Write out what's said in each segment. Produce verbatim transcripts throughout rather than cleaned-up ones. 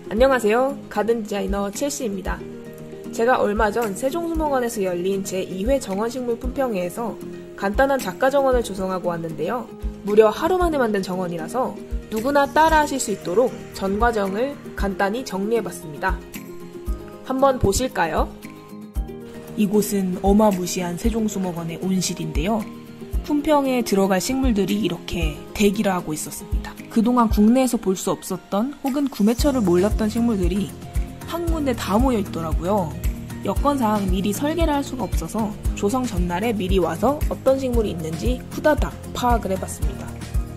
안녕하세요. 가든 디자이너 첼시입니다. 제가 얼마 전 세종수목원에서 열린 제이 회 정원식물 품평회에서 간단한 작가 정원을 조성하고 왔는데요. 무려 하루 만에 만든 정원이라서 누구나 따라 하실 수 있도록 전 과정을 간단히 정리해봤습니다. 한번 보실까요? 이곳은 어마무시한 세종수목원의 온실인데요. 품평에 들어갈 식물들이 이렇게 대기를 하고 있었습니다. 그동안 국내에서 볼 수 없었던 혹은 구매처를 몰랐던 식물들이 한 군데 다 모여 있더라고요. 여건상 미리 설계를 할 수가 없어서 조성 전날에 미리 와서 어떤 식물이 있는지 후다닥 파악을 해봤습니다.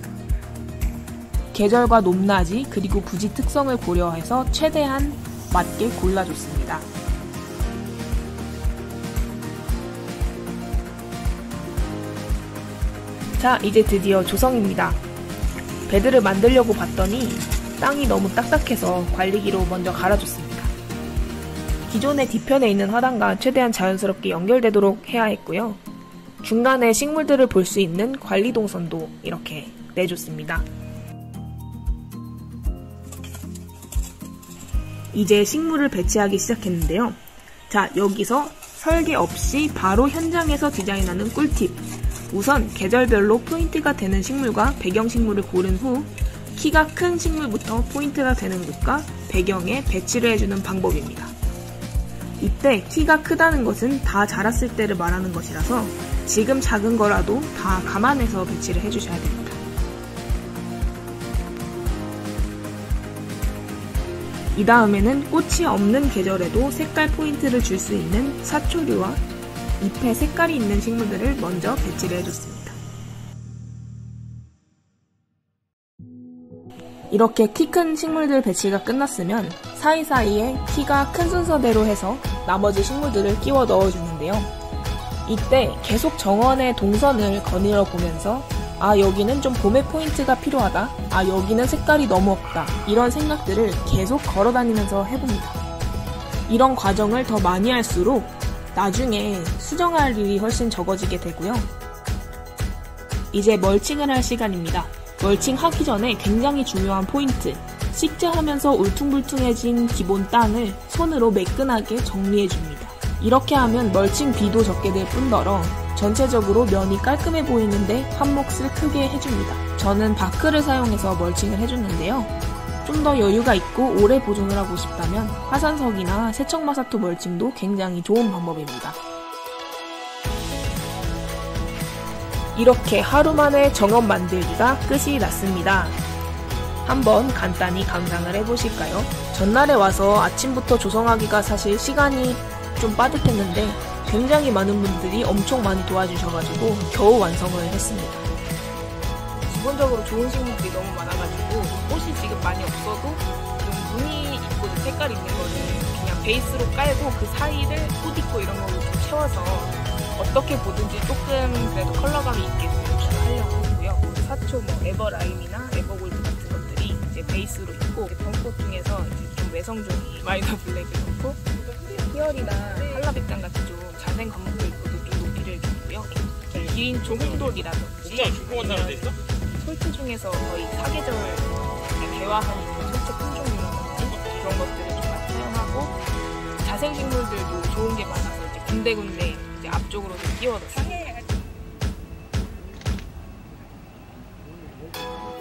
계절과 높낮이 그리고 부지 특성을 고려해서 최대한 맞게 골라줬습니다. 자, 이제 드디어 조성입니다. 베드를 만들려고 봤더니 땅이 너무 딱딱해서 관리기로 먼저 갈아줬습니다. 기존의 뒤편에 있는 화단과 최대한 자연스럽게 연결되도록 해야 했고요. 중간에 식물들을 볼 수 있는 관리 동선도 이렇게 내줬습니다. 이제 식물을 배치하기 시작했는데요. 자, 여기서 설계 없이 바로 현장에서 디자인하는 꿀팁. 우선 계절별로 포인트가 되는 식물과 배경식물을 고른 후 키가 큰 식물부터 포인트가 되는 곳과 배경에 배치를 해주는 방법입니다. 이때 키가 크다는 것은 다 자랐을 때를 말하는 것이라서 지금 작은 거라도 다 감안해서 배치를 해주셔야 됩니다. 이 다음에는 꽃이 없는 계절에도 색깔 포인트를 줄 수 있는 사초류와 잎에 색깔이 있는 식물들을 먼저 배치를 해줬습니다. 이렇게 키 큰 식물들 배치가 끝났으면 사이사이에 키가 큰 순서대로 해서 나머지 식물들을 끼워 넣어주는데요. 이때 계속 정원의 동선을 거닐어 보면서 아, 여기는 좀 봄의 포인트가 필요하다, 아, 여기는 색깔이 너무 없다, 이런 생각들을 계속 걸어 다니면서 해봅니다. 이런 과정을 더 많이 할수록 나중에 수정할 일이 훨씬 적어지게 되고요. 이제 멀칭을 할 시간입니다. 멀칭하기 전에 굉장히 중요한 포인트, 식재하면서 울퉁불퉁해진 기본 땅을 손으로 매끈하게 정리해줍니다. 이렇게 하면 멀칭 비도 적게 될 뿐더러 전체적으로 면이 깔끔해 보이는데 한 몫을 크게 해줍니다. 저는 바크를 사용해서 멀칭을 해줬는데요. 좀 더 여유가 있고 오래 보존을 하고 싶다면 화산석이나 세척마사토 멀칭도 굉장히 좋은 방법입니다. 이렇게 하루 만에 정원 만들기가 끝이 났습니다. 한번 간단히 감상을 해보실까요? 전날에 와서 아침부터 조성하기가 사실 시간이 좀 빠듯했는데 굉장히 많은 분들이 엄청 많이 도와주셔가지고 겨우 완성을 했습니다. 기본적으로 좋은 식물들이 너무 많아가지고 꽃이 지금 많이 없어도 좀 무늬 있고 색깔 있는 거를 그냥 베이스로 깔고 그 사이를 꽃 있고 이런 걸로 좀 채워서 어떻게 보든지 조금 그래도 컬러감이 있게 연출하려고 하고요. 사초, 뭐 에버라임이나 에버골드 같은 것들이 이제 베이스로 있고, 봄꽃 중에서 이제 좀 외성종이 마이너 블랙을 넣고 희열이나 한라백장 같은 좀 자생 과목들도 좀 높이를 주고요. 긴 조홍돌이라든지 솔채 중에서 거의 사계절 개화하는 솔채 품종이라든지 그런 것들을 좀 많이 사용하고, 자생식물들도 좋은 게 많아서 이제 군데군데 이제 앞쪽으로 좀 끼워놨습니다.